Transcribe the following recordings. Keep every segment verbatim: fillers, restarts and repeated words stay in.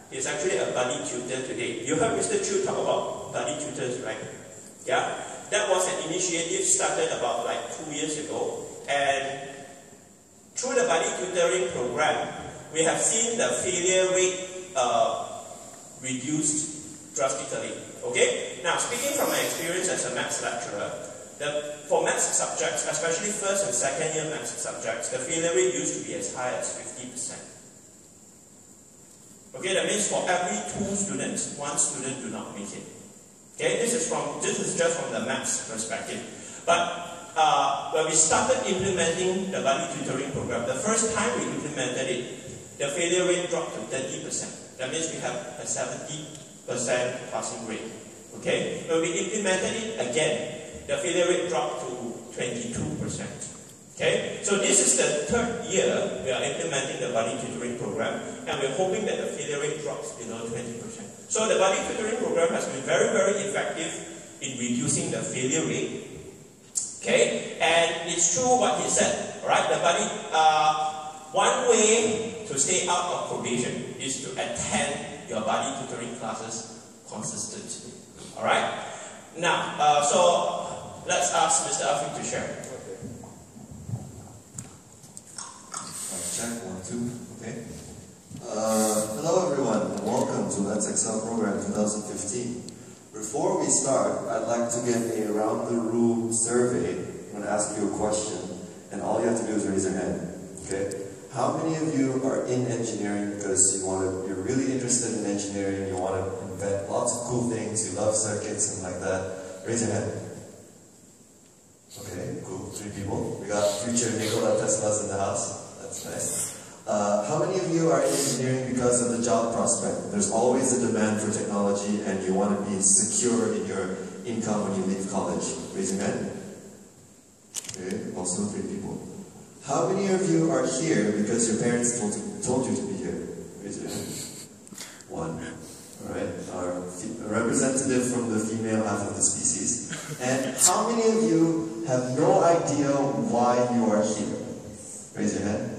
He's actually a buddy tutor today. You heard Mister Chu talk about buddy tutors, right? Yeah? That was an initiative started about like two years ago. And through the buddy tutoring program, we have seen the failure rate uh, reduced drastically. Okay? Now, speaking from my experience as a maths lecturer, the, for maths subjects, especially first and second year maths subjects, the failure rate used to be as high as fifty percent. Okay, that means for every two students, one student do not make it. Okay, this is from this is just from the maths perspective. But uh, when we started implementing the buddy tutoring program, the first time we implemented it, the failure rate dropped to thirty percent. That means we have a seventy percent passing rate. Okay, when we implemented it again, the failure rate dropped to twenty-two percent. Okay, so this is the third year we are implementing the buddy tutoring program, and we're hoping that the failure rate drops below twenty percent. So the buddy tutoring program has been very, very effective in reducing the failure rate. Okay, and it's true what he said. All right, the buddy. Uh, one way to stay out of probation is to attend your buddy tutoring classes consistently. All right. Now, uh, so let's ask Mister Afiq to share. Okay. Check one, two. Okay. Uh, hello, everyone, and welcome to Let's Excel Program twenty fifteen. Before we start, I'd like to get a round-the-room survey. I'm going to ask you a question, and all you have to do is raise your hand. Okay. How many of you are in engineering because you want to, you're really interested in engineering, you want to invent lots of cool things, you love circuits and like that? Raise your hand. Okay, cool. Three people. We got future Nikola Teslas in the house. That's nice. Uh, how many of you are in engineering because of the job prospect? There's always a demand for technology and you want to be secure in your income when you leave college. Raise your hand. Okay, also three people. How many of you are here because your parents told you, told you to be here? Raise your hand. One. Alright, our representative from the female half of the species. And how many of you have no idea why you are here? Raise your hand.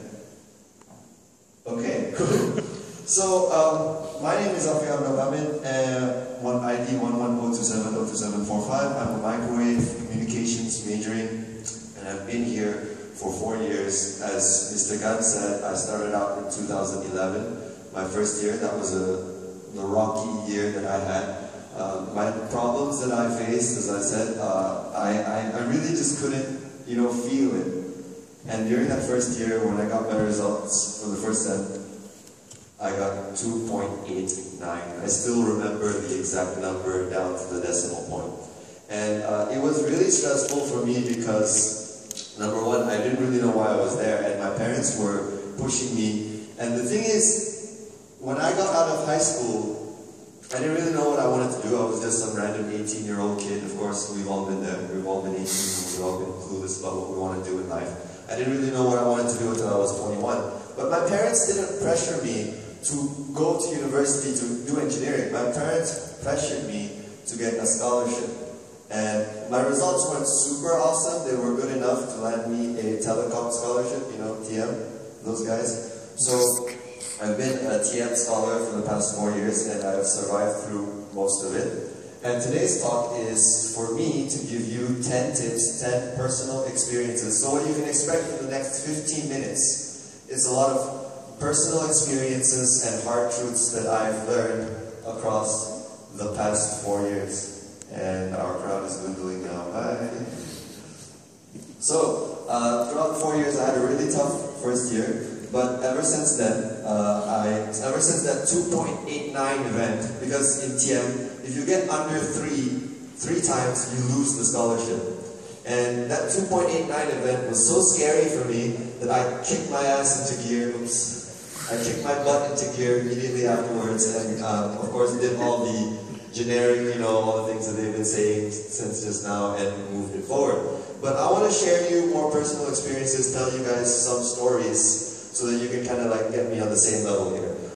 Okay, cool. So, um, my name is Afiq Abdul Hamid, and one I D one one zero two seven zero two seven four five. I'm a microwave communications majoring, and I've been here for four years. As Mister Gan said, I started out in two thousand eleven, my first year. That was a the rocky year that I had. Uh, my problems that I faced, as I said, uh, I, I, I really just couldn't, you know, feel it. And during that first year, when I got my results for the first sem, I got two point eight nine. I still remember the exact number down to the decimal point. And uh, it was really stressful for me because, number one, I didn't really know why I was there, and my parents were pushing me. And the thing is, when I got out of high school, I didn't really know what I wanted to do. I was just some random eighteen-year-old kid. Of course, we've all been there. We've all been eighteen, we've all been clueless about what we want to do in life. I didn't really know what I wanted to do until I was twenty-one. But my parents didn't pressure me to go to university to do engineering. My parents pressured me to get a scholarship. And my results weren't super awesome. They were good enough to land me a telecom scholarship, you know, T M, those guys. So I've been a T M scholar for the past four years and I've survived through most of it. And today's talk is for me to give you ten tips, ten personal experiences. So what you can expect in the next fifteen minutes is a lot of personal experiences and hard truths that I've learned across the past four years. And our crowd is dwindling now. Bye. So, uh, throughout the four years I had a really tough first year. But ever since then, uh, I, ever since that two point eight nine event, because in T M, if you get under three, three times, you lose the scholarship. And that two point eight nine event was so scary for me that I kicked my ass into gear. Oops. I kicked my butt into gear immediately afterwards, and um, of course did all the generic, you know, all the things that they've been saying since just now, and moved it forward. But I want to share you more personal experiences, tell you guys some stories, so that you can kind of like get me on the same level here.